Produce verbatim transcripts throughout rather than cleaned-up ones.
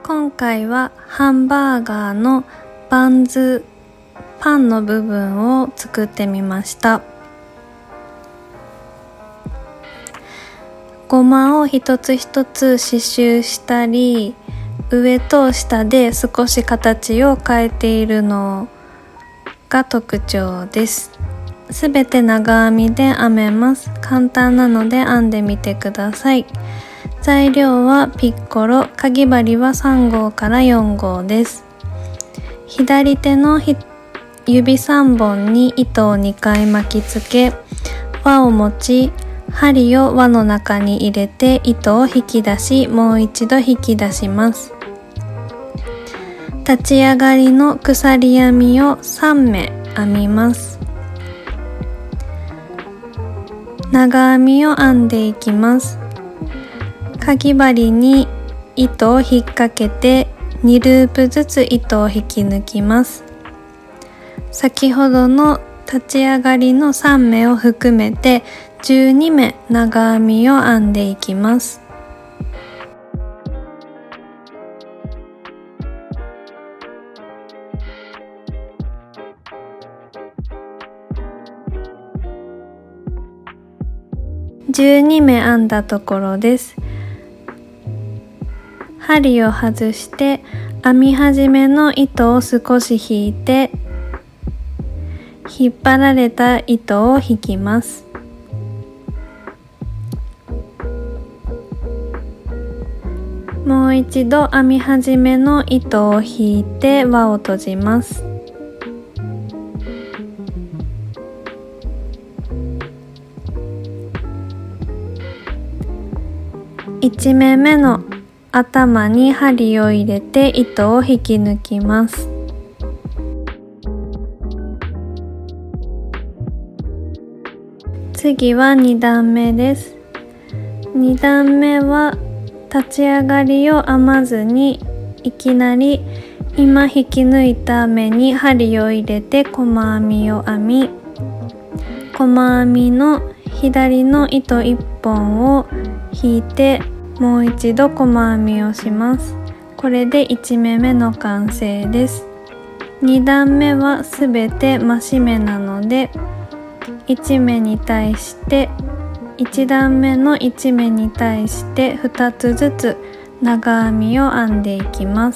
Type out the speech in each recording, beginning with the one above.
今回はハンバーガーのバンズ、パンの部分を作ってみました。ごまを一つ一つ刺繍したり、上と下で少し形を変えているのが特徴です。すべて長編みで編めます。簡単なので編んでみてください。材料はピッコロ、かぎ針はさん号からよん号です。左手の指さんぼんに糸をにかい巻きつけ、輪を持ち、針を輪の中に入れて糸を引き出し、もう一度引き出します。立ち上がりの鎖編みをさん目編みます。長編みを編んでいきます。かぎ針に糸を引っ掛けてにループずつ糸を引き抜きます。先ほどの立ち上がりのさん目を含めてじゅうに目長編みを編んでいきます。じゅうに目編んだところです。針を外して編み始めの糸を少し引いて、引っ張られた糸を引きます。もう一度編み始めの糸を引いて輪を閉じます。いち目目の頭に針を入れて糸を引き抜きます。次はに段目です。に段目は立ち上がりを編まずに、いきなり今引き抜いた目に針を入れて細編みを編み、細編みの左の糸いっぽんを引いてもう一度細編みをします。これでいち目目の完成です。に段目はすべて増し目なので、いち目に対していち段目のいち目に対してふたつずつ長編みを編んでいきます。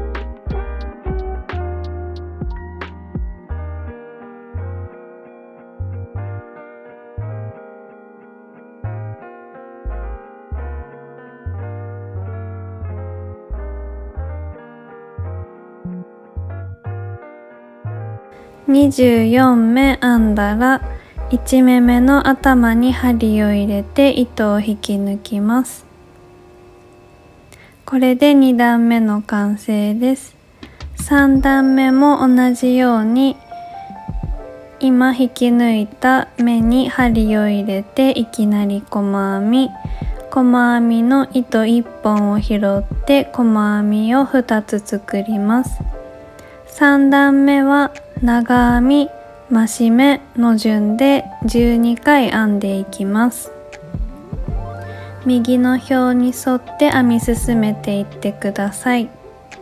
にじゅうよん目編んだら、いち目目の頭に針を入れて糸を引き抜きます。これでに段目の完成です。さん段目も同じように今引き抜いた目に針を入れていきなり細編み、細編みの糸いっぽんを拾って細編みをふたつ作ります。さん段目は長編み、増し目の順でじゅうにかい編んでいきます。右の表に沿って編み進めていってください。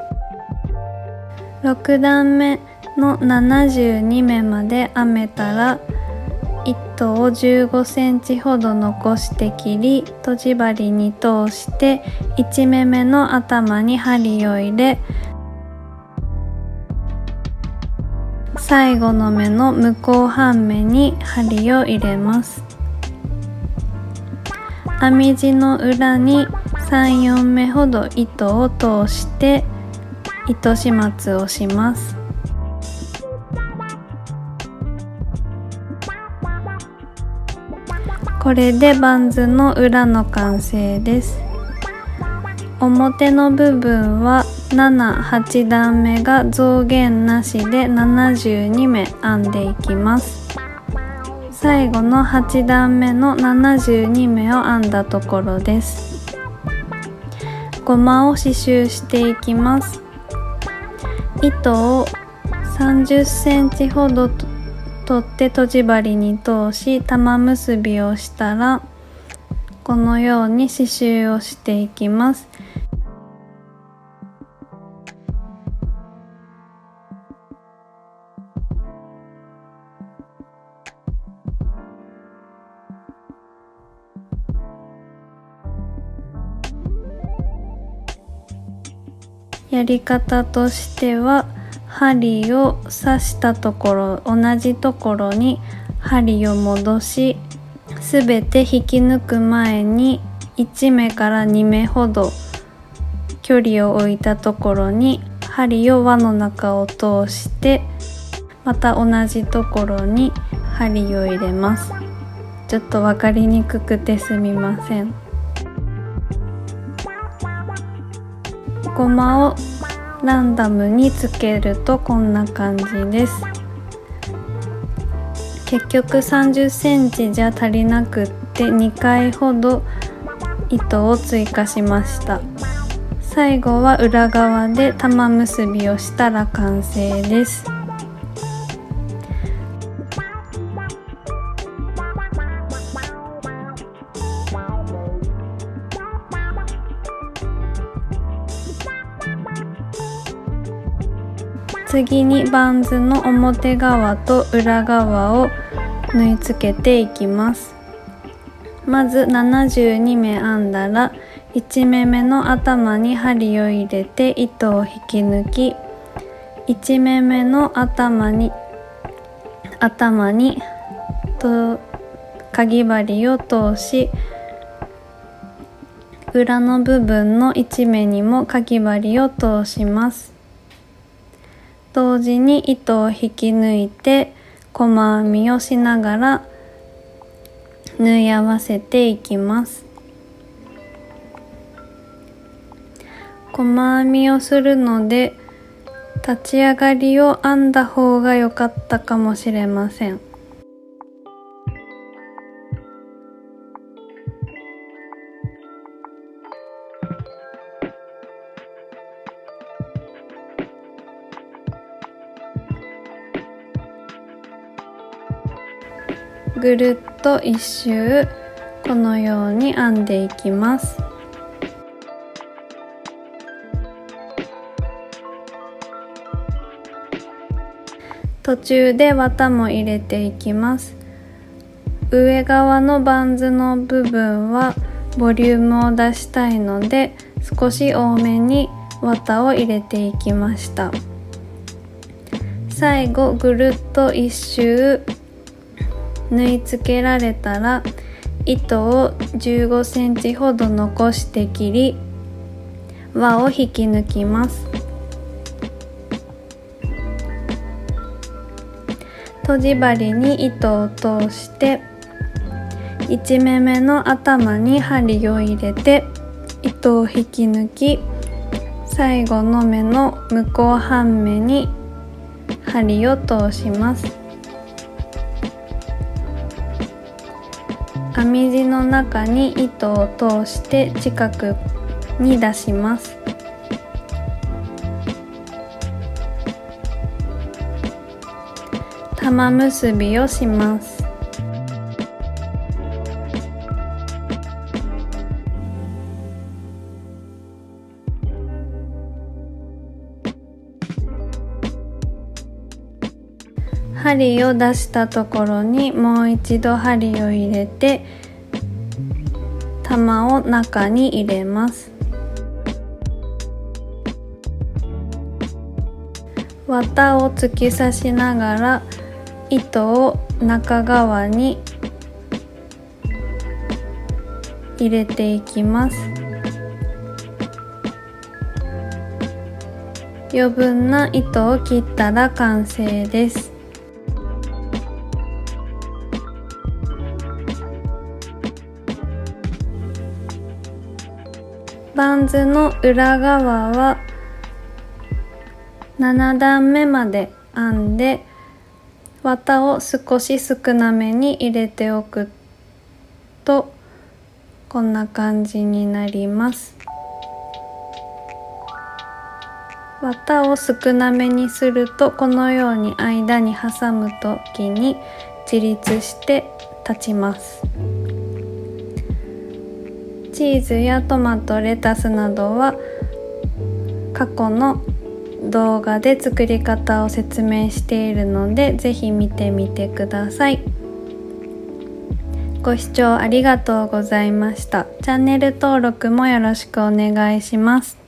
ろく段目のななじゅうに目まで編めたら、糸をじゅうごセンチほど残して切り、とじ針に通していち目目の頭に針を入れ、最後の目の向こう半目に針を入れます。編み地の裏にさん、よん目ほど糸を通して糸始末をします。これでバンズの裏の完成です。表の部分はなな、はち段目が増減なしでななじゅうに目編んでいきます。最後のはち段目のななじゅうに目を編んだところです。ごまを刺繍していきます。糸をさんじゅっセンチほど取ってとじ針に通し玉結びをしたら、このように刺繍をしていきます。 やり方としては、針を刺したところ、同じところに針を戻し、すべて引き抜く前にいち目からに目ほど距離を置いたところに針を輪の中を通して、また同じところに針を入れます。ちょっと分かりにくくてすみません。ゴマをランダムにつけるとこんな感じです。結局さんじゅっセンチじゃ足りなくってにかいほど糸を追加しました。最後は裏側で玉結びをしたら完成です。次にバンズの表側と裏側を縫い付けていきます。まずななじゅうに目編んだらいち目目の頭に針を入れて糸を引き抜き、いち目目の頭に頭にとかぎ針を通し、裏の部分のいち目にもかぎ針を通します。同時に糸を引き抜いて細編みをしながら縫い合わせていきます。細編みをするので立ち上がりを編んだ方が良かったかもしれません。ぐるっと一周このように編んでいきます。途中で綿も入れていきます。上側のバンズの部分はボリュームを出したいので少し多めに綿を入れていきました。最後ぐるっと一周縫い付けられたら糸をじゅうごセンチほど残して切り輪を引き抜きます。とじ針に糸を通していち目目の頭に針を入れて糸を引き抜き、最後の目の向こう半目に針を通します。編み地の中に糸を通して近くに出します。玉結びをします。針を出したところにもう一度針を入れて玉を中に入れます。綿を突き刺しながら糸を中側に入れていきます。余分な糸を切ったら完成です。バンズの裏側はなな段目まで編んで綿を少し少なめに入れておくとこんな感じになります。綿を少なめにするとこのように間に挟む時に自立して立ちます。チーズやトマト、レタスなどは過去の動画で作り方を説明しているのでぜひ見てみてください。ご視聴ありがとうございました。チャンネル登録もよろしくお願いします。